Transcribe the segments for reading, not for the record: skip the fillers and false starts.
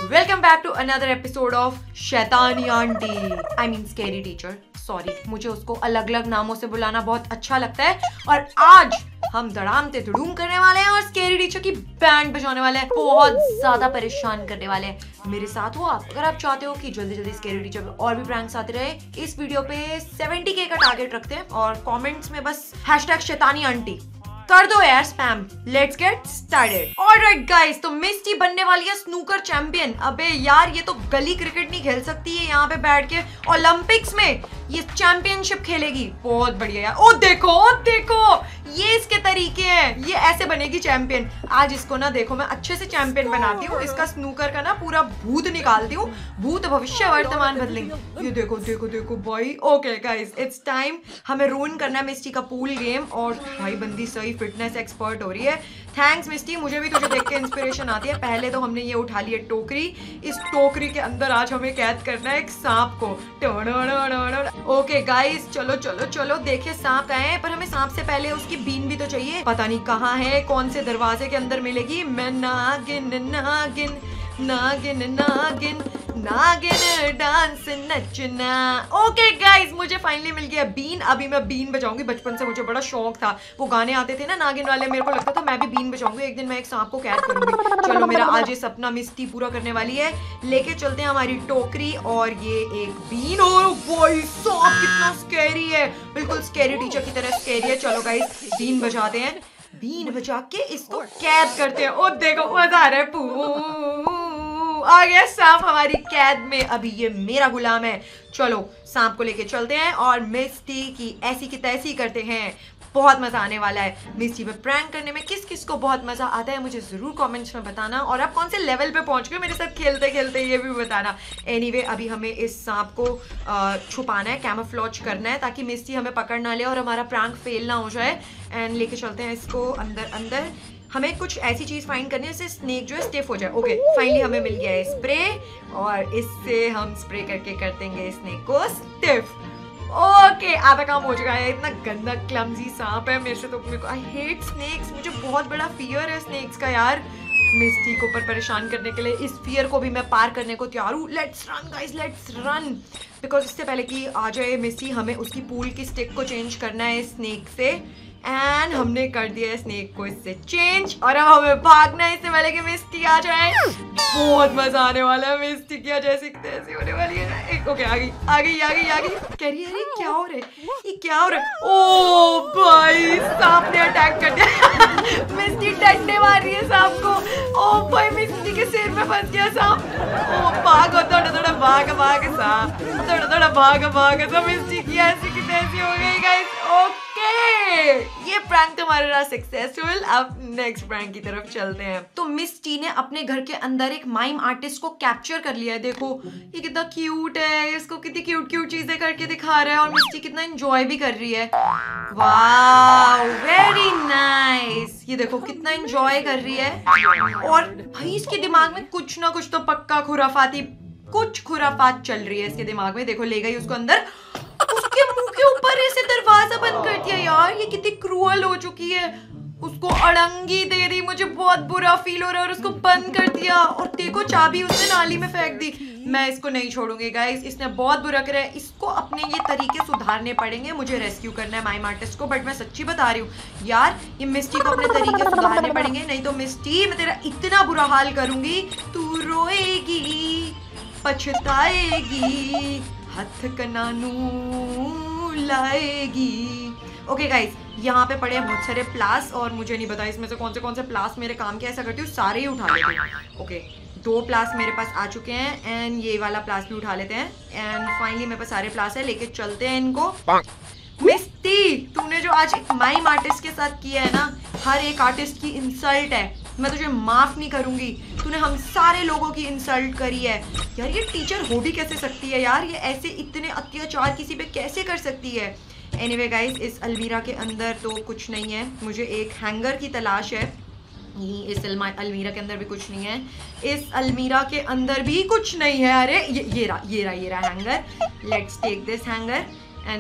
Welcome back to another episode of शैतानी aunty, I mean scary teacher. Sorry, मुझे उसको अलग अलग नामों से बुलाना बहुत अच्छा लगता है। और आज हम धड़ाम ते धड़ूम करने वाले हैं और स्कैरी टीचर की बैंड बजाने वाले हैं, बहुत ज्यादा परेशान करने वाले हैं। मेरे साथ हो आप, अगर आप चाहते हो कि जल्दी जल्दी स्कैरी टीचर पे और भी प्रैंक्स आते रहे, इस वीडियो पे 70K का टारगेट रखते हैं और कमेंट्स में बस #शैतानी आंटी कर दो यार spam. Let's get started. Alright guys, तो मिस्टी बनने वाली है स्नूकर चैंपियन। अबे यार, ये तो गली क्रिकेट नहीं खेल सकती है, यहाँ पे बैठ के ओलंपिक्स में ये चैंपियनशिप खेलेगी। बहुत बढ़िया यार। ओ देखो ये इसके तरीके हैं, ये ऐसे बनेगी चैंपियन। आज इसको ना देखो मैं अच्छे से चैंपियन बनाती हूँ, इसका स्नूकर का ना पूरा भूत निकालती हूँ। भूत भविष्य वर्तमान बदलेंगे। ये देखो भाई। Okay guys, it's time. हमें रूइन करना है मिस्टी का पूल गेम। और भाई बंदी सही फिटनेस एक्सपर्ट हो रही है। थैंक्स मिस्टी, मुझे भी तुझे देख के इंस्पिरेशन आती है। पहले तो हमने ये उठा ली है टोकरी। इस टोकरी के अंदर आज हमें कैद करना है एक सांप को। ओके गाइस, चलो देखिए सांप आए हैं, पर हमें सांप से पहले उसकी बीन भी तो चाहिए। पता नहीं कहाँ है, कौन से दरवाजे के अंदर मिलेगी। मैं नागिन नागिन नागिन नागिन नागिन डांस नचना। ओके गाइस, मुझे फाइनली मिल गया बीन। अभी मैं बीन बजाऊंगी। बचपन से मुझे बड़ा शौक था, वो गाने आते थे ना नागिन वाले, मेरे को लगता था मैं भी बीन बजाऊंगी, एक दिन मैं एक सांप को कैद करूंगी। चलो, मेरा आज ये सपना मिस्टी पूरा करने वाली है। लेके चलते हैं हमारी टोकरी और ये एक बीन। और भाई सांप कितना स्कैरी है, बिल्कुल स्कैरी टीचर की तरह स्कैरी है। चलो गाइस, बीन बजाते हैं। बीन बजा के इसको कैद करते हैं। ओ देखो मजा आ रहा है। आ गया सांप हमारी कैद में। अभी ये मेरा गुलाम है। चलो सांप को लेके चलते हैं और मिस्टी की ऐसी की तैसी करते हैं। बहुत मजा आने वाला है। मिस्टी पे प्रैंक करने में किस किस को बहुत मजा आता है मुझे जरूर कमेंट्स में बताना। और आप कौन से लेवल पे पहुंच गए मेरे साथ खेलते खेलते, ये भी बताना। एनीवे, अभी हमें इस सांप को छुपाना है, कैमोफ्लेज करना है, ताकि मिस्टी हमें पकड़ ना ले और हमारा प्रैंक फेल ना हो जाए। एंड लेके चलते हैं इसको अंदर। हमें कुछ ऐसी चीज फाइंड करनी है जिससे स्नेक जो है स्टिफ हो जाए। ओके, फाइनली हमें मिल गया है स्प्रे और इससे हम स्प्रे करके कर देंगे स्नेक को स्टिफ। ओके, आधा काम हो चुका है। इतना गंदा क्लमजी सांप है। मेरे को आई हेट स्नेक्स, मुझे बहुत बड़ा फियर है स्नेक्स का यार। मिस्टी को परेशान करने के लिए इस फियर को भी मैं पार करने को तैयार हूँ। Let's run guys, let's run. Because इससे पहले कि आ जाए मिस्टी, हमें उसकी पूल की स्टिक को चेंज करना है स्नेक से। एंड हमने कर दिया है स्नेक को इससे चेंज। और अब हमें भागना है इससे पहले कि मिस्टी आ जाए। बहुत मजा आने वाला है। मिस्टी की जैसी तैसी होने वाली है। ओके, आ गई। कह रही है क्या हो रहा है, ये क्या हो रहा है। ओ भाई, सांप ने अटैक कर दिया। मिस्टी डंडे मार रही है सांप को। ओ भाई, मिस्टी के सिर में फंस गया सांप। ओ भागो, थोड़ा भाग सांप, थोड़ा भाग। तो मिस्टी की ऐसी की तैसी हो गई गाइस। ओके, ये प्रैंक तुम्हारे रहा सक्सेसफुल। अब नेक्स्ट प्रैंक की तरफ चलते हैं। तो मिस्टी ने अपने घर के अंदर एक माइम आर्टिस्ट को कैप्चर कर लिया है। देखो ये कितना क्यूट है, इसको कितनी क्यूट चीजें करके दिखा रहा है और मिस्टी कितना एंजॉय भी कर रही है। Wow, very nice. ये देखो कितना एंजॉय कर रही है। और भाई इसके दिमाग में कुछ ना कुछ तो पक्का खुराफात चल रही है इसके दिमाग में। देखो, ले गई उसको अंदर, उसके मुंह के ऊपर ऐसे दरवाजा बंद कर दिया। यार ये कितनी क्रूअल हो चुकी है। उसको अड़ंगी दे दी, मुझे बहुत बुरा फील हो रहा है। और उसको बंद कर दिया और देखो चाबी उसने नाली में फेंक दी। मैं इसको नहीं छोड़ूंगी गाइस, इसने बहुत बुरा करा है। इसको अपने ये तरीके सुधारने पड़ेंगे। मुझे रेस्क्यू करना है माइम आर्टिस्ट को। बट मैं सच्ची बता रही हूँ यार, ये मिस्टी को अपने तरीके सुधारने पड़ेंगे, नहीं तो मिस्टी मैं तेरा इतना बुरा हाल करूंगी, तू रोएगी, पछताएगी, हथ कनानू लाएगी। ओके गाइस, यहाँ पे पड़े हैं बहुत सारे प्लास और मुझे नहीं पता इसमें से कौन से प्लास मेरे काम के। ऐसा करती हूँ सारे ही उठा लेती हूँ। ओके, 2 प्लास मेरे पास आ चुके हैं एंड ये वाला प्लास भी उठा लेते हैं। एंड फाइनली मेरे पास सारे प्लास है, लेके चलते हैं इनको। मिस्टी, तूने जो आज एक माइम आर्टिस्ट के साथ किया है ना, हर एक आर्टिस्ट की इंसल्ट है, मैं तुझे माफ नहीं करूंगी। तूने हम सारे लोगों की इंसल्ट करी है। यार ये टीचर हो भी कैसे सकती है यार, ये ऐसे इतने अत्याचार किसी पे कैसे कर सकती है। एनीवे गाइस, इस अलमीरा के अंदर तो कुछ नहीं है, मुझे एक हैंगर की तलाश है। इस अलमीरा के अंदर भी कुछ नहीं है, इस अलमीरा के अंदर भी कुछ नहीं है। अरे ये रहा hanger. Let's take this hanger and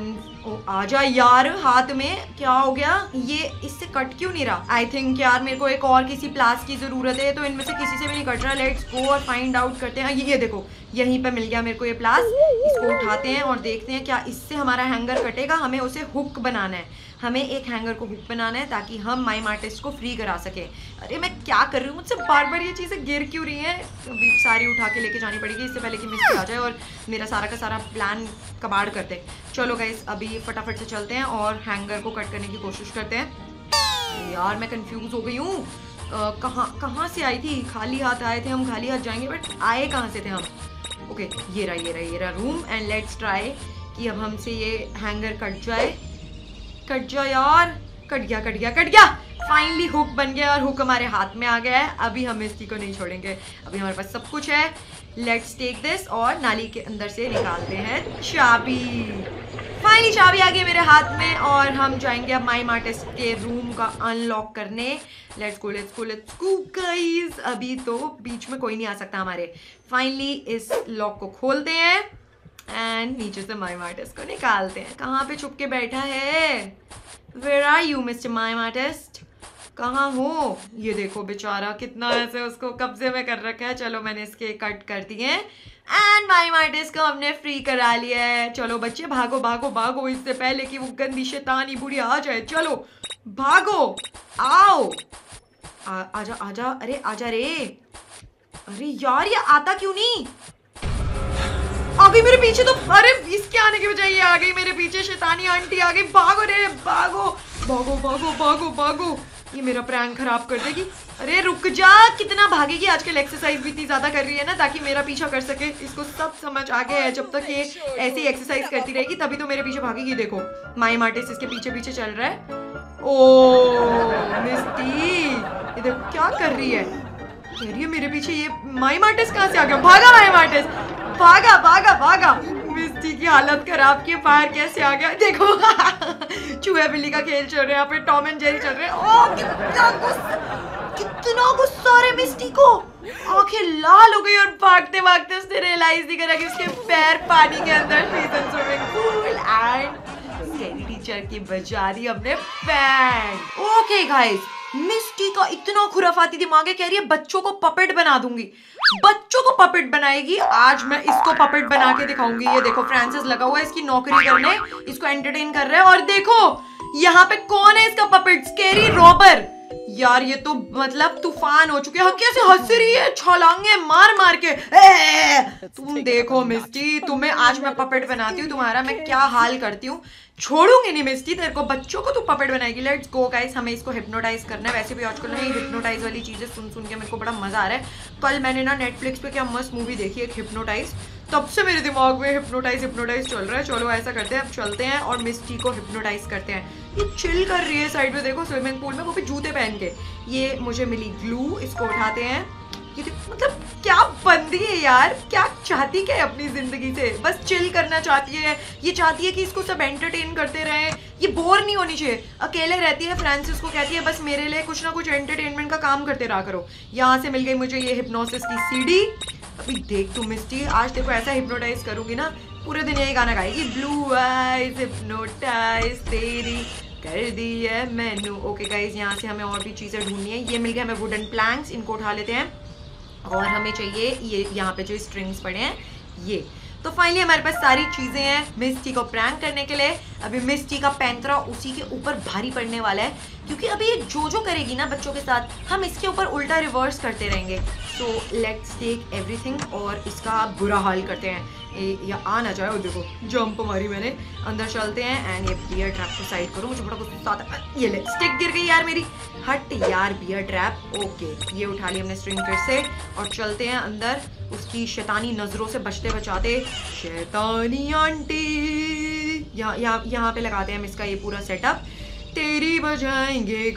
ओ आजा यार, हाथ में क्या हो गया? ये इससे कट क्यों नहीं रहा? आई थिंक यार मेरे को एक और किसी प्लास की जरूरत है, तो इनमें से किसी से भी नहीं कट रहा। लेट्स गो और फाइंड आउट करते हैं। ये देखो यहीं पे मिल गया मेरे को ये प्लास। इसको उठाते हैं और देखते हैं क्या इससे हमारा हैंगर कटेगा। हमें उसे हुक बनाना है, हमें एक हैंगर को हुक बनाना है ताकि हम माइम आर्टिस्ट को फ्री करा सके। अरे मैं क्या कर रही हूँ, मुझसे बार बार ये चीज़ें गिर क्यों रही हैं? अभी सारी उठा के लेके जानी पड़ेगी इससे पहले कि मिस्टी आ जाए और मेरा सारा का सारा प्लान कबाड़ कर दे। चलो गाइस अभी फटाफट से चलते हैं और हैंगर को कट करने की कोशिश करते हैं। यार मैं कंफ्यूज हो गई हूँ, कहाँ से आई थी? खाली हाथ आए थे हम, खाली हाथ जाएंगे, बट आए कहाँ से थे हम? ओके ये रहा रूम एंड लेट्स ट्राई कि अब हमसे ये हैंगर कट जाए। कट जाओ यार, कट गया। फाइनली हुक बन गया और हुक हमारे हाथ में आ गया है। अभी हम मिस्टी को नहीं छोड़ेंगे, अभी हमारे पास सब कुछ है। लेट्स टेक दिस और नाली के अंदर से निकालते हैं चाबी। फाइनली चाबी आ गई मेरे हाथ में और हम जाएंगे अब माइम आर्टिस्ट के रूम का अनलॉक करने। Let's go guys. अभी तो बीच में कोई नहीं आ सकता हमारे। फाइनली इस लॉक को खोलते हैं एंड नीचे से माइम आर्टिस्ट को निकालते हैं। कहाँ पे छुप के बैठा है? Where are you mister mime artist? कहाँ हो? ये देखो बेचारा कितना ऐसे उसको कब्जे में कर रखा है। चलो मैंने इसके कट कर दिए एंड माइम आर्टिस्ट को हमने फ्री करा लिया है। चलो बच्चे भागो इससे पहले कि वो गंदी शैतानी बुढ़ी आ जाए। चलो भागो, आओ आजा। अरे आजा रे। अरे यार ये आता क्यों नहीं? आ गई मेरे पीछे तो। अरे इसके आने के बजाय ये आ गई मेरे पीछे। शैतानी आंटी आ गई। भागो रे भागो। ये मेरा प्रैंक खराब कर देगी। अरे रुक जा, कितना भागेगी? आजकल एक्सरसाइज भी इतनी ज्यादा कर रही है ना ताकि मेरा पीछा कर सके। इसको सब समझ आ गया है, जब तक ये ऐसी एक्सरसाइज करती रहेगी तभी तो मेरे पीछे भागेगी। देखो माइम आर्टिस्ट इसके पीछे चल रहा है। ओ मिस्टी ये देखो क्या कर रही है, कह रही है मेरे पीछे। ये माइम आर्टिस्ट कहाँ से आ गया? भागा माइम आर्टिस्ट, भागा। मिस्टी की हालत खराब की। बाहर कैसे आ गया? देखो चूहे बिल्ली का खेल चल रहा है यहाँ पे, टॉम एंड जेरी चल रहे हैं। ओ कितना गुस्सा है मिस्टी को। आंखें लाल हो गई और भागते उसने रियलाइज नहीं करा कि उसके पैर पानी के अंदर swimming pool and scary teacher की बजा रही अपने पैंट। ओके गाइस, मिस्टी का इतना खुराफाती दिमाग है, कह रही है बच्चों को पपेट बना दूंगी। बच्चों को पपेट बनाएगी। आज मैं इसको पपेट बना के दिखाऊंगी। ये देखो फ्रांसिस लगा हुआ है इसकी नौकरी करने, इसको एंटरटेन कर रहा है। और देखो यहाँ पे कौन है इसका पपेट? Scary robber. यार ये तो मतलब तूफान हो चुके हैं। कैसे हंस रही है, छलांगे मार के। तुम देखो मिस्टी, तुम्हें आज मैं पपेट बनाती हूँ, तुम्हारा मैं क्या हाल करती हूँ। छोड़ूंगी नहीं मिस्टी तेरे को, बच्चों को तू पपेट बनाएगी। लेट्स गो गाइस, हमें इसको हिप्नोटाइज करना है। वैसे भी आजकल ना हिप्नोटाइज वाली चीजें सुन के मेरे को बड़ा मजा आ रहा है। कल मैंने ना नेटफ्लिक्स पे क्या मस्त मूवी देखी है, हिप्नोटाइज। तब से मेरे दिमाग में हिप्नोटाइज चल रहा है। चलो ऐसा करते हैं, अब चलते हैं और मिस्टी को हिप्नोटाइज करते हैं। ये चिल कर रही है साइड में, देखो स्विमिंग पूल में, वो भी जूते पहन के। ये मुझे मिली ग्लू, इसको उठाते हैं। ये मतलब क्या बंदी है यार, क्या चाहती क्या है अपनी जिंदगी से? बस चिल करना चाहती है। ये चाहती है कि इसको सब एंटरटेन करते रहे, ये बोर नहीं होनी चाहिए। अकेले रहती है। फ्रांसिस को कहती है बस मेरे लिए कुछ ना कुछ एंटरटेनमेंट का काम करते रहा करो। यहाँ से मिल गई मुझे ये हिप्नोसिस की सीडी। अभी देख तू मिस्टी, आज तेरे को ऐसा हिप्नोटाइज करूंगी ना, पूरे दिन यही गाना गाएगी। ब्लू आइज हिप्नोटाइज तेरी कर दी है मैनू। ओके गाइज, यहाँ से हमें और भी चीजें ढूंढनी है। ये मिल गया हमें वुडन प्लैंक्स, इनको उठा लेते हैं। और हमें चाहिए ये यहाँ पे जो स्ट्रिंग्स पड़े हैं ये। तो फाइनली हमारे पास सारी चीजें हैं मिस्टी को प्रैंक करने के लिए। अभी मिस्टी का पैंतरा उसी के ऊपर भारी पड़ने वाला है, क्योंकि अभी ये जो करेगी ना बच्चों के साथ, हम इसके ऊपर उल्टा रिवर्स करते रहेंगे। सो लेट्स टेक एवरीथिंग और इसका बुरा हाल करते हैं। या आ ना जाए। देखो जंप मारी मैंने। अंदर चलते हैं एंड ये बियर ट्रैप को साइड करो, मुझे बड़ा गुस्सा आता है। ये ले, स्टिक गिर गई यार मेरी। हट यार बियर ट्रैप। ओके ये उठा ली हमने स्ट्रिंग फिर से और चलते हैं अंदर उसकी शैतानी नजरों से बचते। शैतानी आंटी, यहाँ पे लगाते हैं हम इसका ये पूरा सेटअप। तेरी बजाएंगे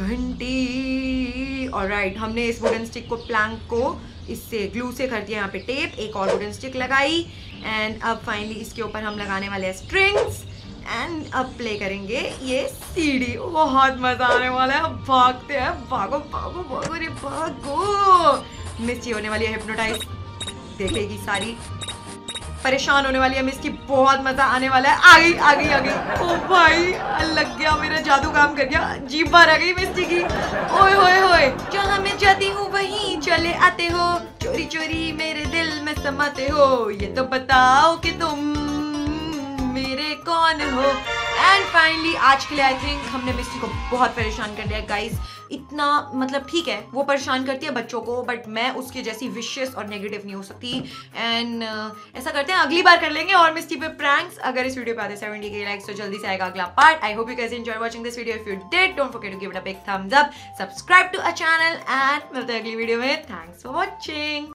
घंटी। ऑलराइट, हमने इस वुडन स्टिक को, प्लैंक को इससे ग्लू से कर दिया यहाँ पे टेप। एक और वुडन स्टिक लगाई एंड अब फाइनली इसके ऊपर हम लगाने वाले हैं स्ट्रिंग्स एंड अब प्ले करेंगे ये सीडी। बहुत मजा आने वाला है। अब भागते हैं, भागो रे भागो। मिस्टी होने वाली है हिप्नोटाइज, देखेगी सारी परेशान होने वाली है मिस्टी, बहुत मजा आने वाला है। आ गई आ गई आ गई। ओ भाई लग गया, मेरा जादू काम कर गया, जीभ बाहर आ गई मिस्टी की। ओए होए होए, जहाँ मैं जाती हूँ वहीं चले आते हो, चोरी चोरी मेरे दिल में समाते हो, ये तो बताओ कि तुम मेरे कौन हो। एंड फाइनली आज के लिए आई थिंक हमने मिस्टी को बहुत परेशान कर दिया गाइस। इतना मतलब ठीक है वो परेशान करती है बच्चों को, बट मैं उसके जैसी विशियस और नेगेटिव नहीं हो सकती। एंड ऐसा करते हैं अगली बार कर लेंगे और मिस्टी पे प्रैंक्स। अगर इस वीडियो पे आते 70 के लाइक्स तो जल्दी से आएगा अगला part. I hope you guys enjoy watching this video. If you did don't forget to give it a big thumbs up, subscribe to our channel and मिलते हैं अगली वीडियो में। Thanks for watching.